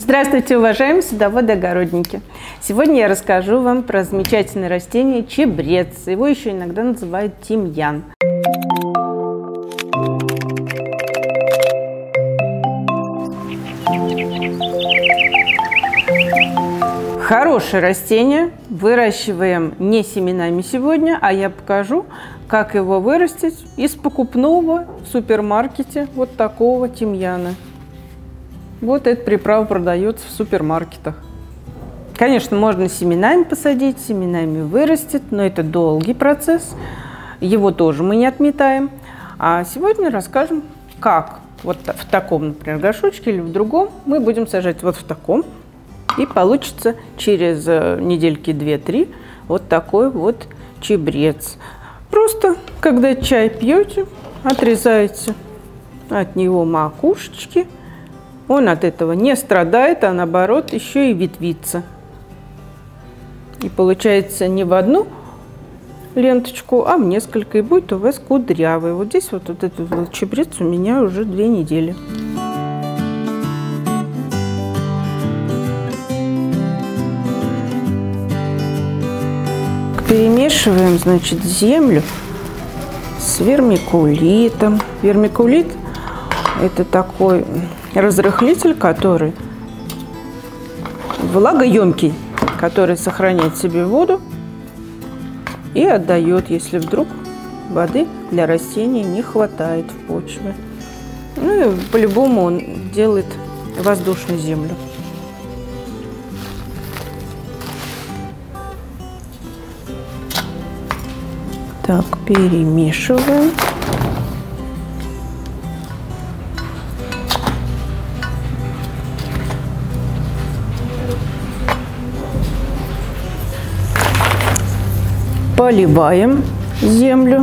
Здравствуйте, уважаемые садоводы-огородники! Сегодня я расскажу вам про замечательное растение чебрец. Его еще иногда называют тимьян. Хорошее растение. Выращиваем не семенами сегодня, а я покажу, как его вырастить из покупного в супермаркете вот такого тимьяна. Вот эта приправа продается в супермаркетах. Конечно, можно семенами посадить, семенами вырастет, но это долгий процесс. Его тоже мы не отметаем. А сегодня расскажем, как вот в таком, например, горшочке или в другом мы будем сажать вот в таком. И получится через недельки 2-3 вот такой вот чебрец. Просто, когда чай пьете, отрезаете от него макушечки. Он от этого не страдает, а наоборот еще и ветвится. И получается не в одну ленточку, а в несколько. И будет у вас кудрявый. Вот здесь вот этот вот чебрец у меня уже 2 недели. Перемешиваем, значит, землю с вермикулитом. Вермикулит – это такой разрыхлитель, который влагоемкий, который сохраняет в себе воду и отдает, если вдруг воды для растения не хватает в почве. Ну и по-любому он делает воздушную землю. Так, перемешиваем. Поливаем землю.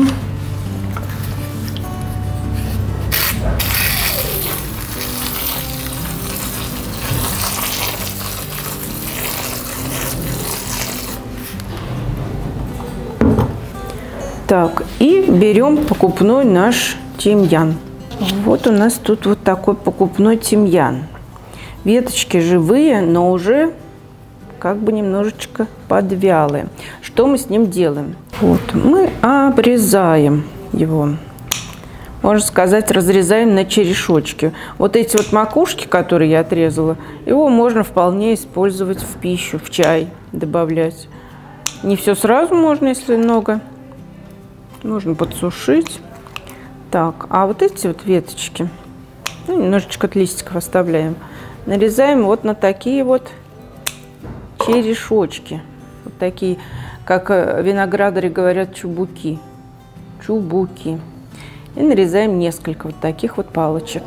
Так, и берем покупной наш тимьян. Вот у нас тут вот такой покупной тимьян. Веточки живые, но уже как бы немножечко подвялые. Что мы с ним делаем? Вот, мы обрезаем его. Можно сказать, разрезаем на черешочки. Вот эти вот макушки, которые я отрезала, его можно вполне использовать в пищу, в чай добавлять. Не все сразу можно, если много. Нужно подсушить. Так, а вот эти вот веточки, ну, немножечко от листиков оставляем. Нарезаем вот на такие вот черешочки. Вот такие, как виноградари говорят, чубуки. Чубуки. И нарезаем несколько вот таких вот палочек.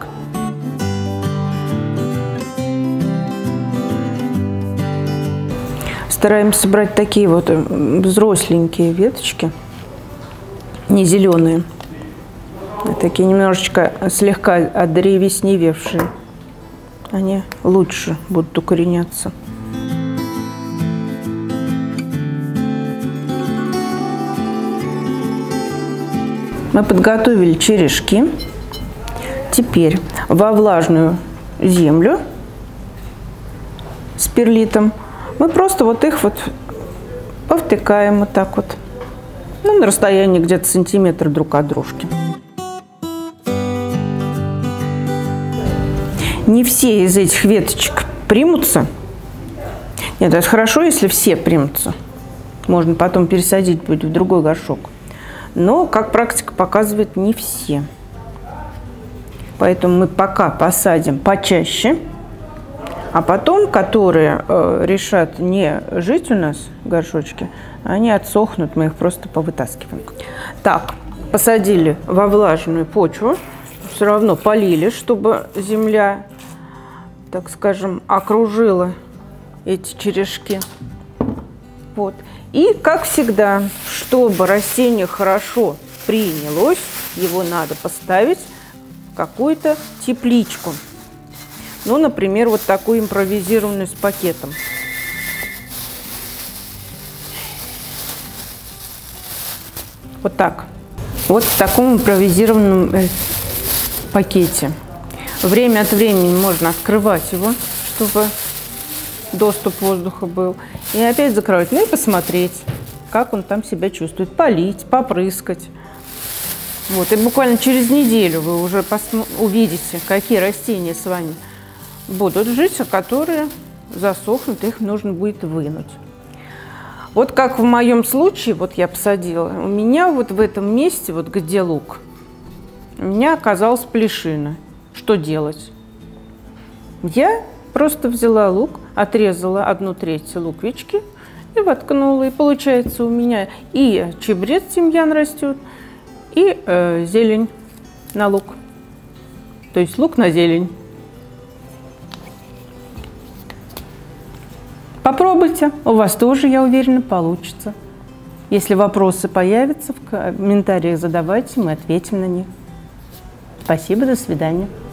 Стараемся брать такие вот взросленькие веточки. Не зеленые, а такие немножечко слегка одревесневевшие. Они лучше будут укореняться. Мы подготовили черешки. Теперь во влажную землю с перлитом мы просто вот их вот повтыкаем вот так вот. Ну, на расстоянии где-то сантиметр друг от дружки. Не все из этих веточек примутся. Нет, это хорошо, если все примутся. Можно потом пересадить будет в другой горшок. Но, как практика показывает, не все. Поэтому мы пока посадим почаще. А потом, которые решат не жить у нас в горшочке, они отсохнут, мы их просто повытаскиваем. Так, посадили во влажную почву, все равно полили, чтобы земля, так скажем, окружила эти черешки. Вот. И, как всегда, чтобы растение хорошо принялось, его надо поставить в какую-то тепличку. Ну, например, вот такую импровизированную с пакетом. Вот так. Вот в таком импровизированном пакете. Время от времени можно открывать его, чтобы доступ воздуха был. И опять закрывать. Ну и посмотреть, как он там себя чувствует. Полить, попрыскать. Вот. И буквально через неделю вы уже увидите, какие растения с вами будут жить, а которые засохнут, их нужно будет вынуть. Вот как в моем случае, вот я посадила, у меня вот в этом месте, вот где лук, у меня оказалась плешина. Что делать? Я просто взяла лук, отрезала 1/3 луковички и воткнула. И получается у меня и чабрец, тимьян растет, и зелень на лук. То есть лук на зелень. Попробуйте, у вас тоже, я уверена, получится. Если вопросы появятся, в комментариях задавайте, мы ответим на них. Спасибо, до свидания.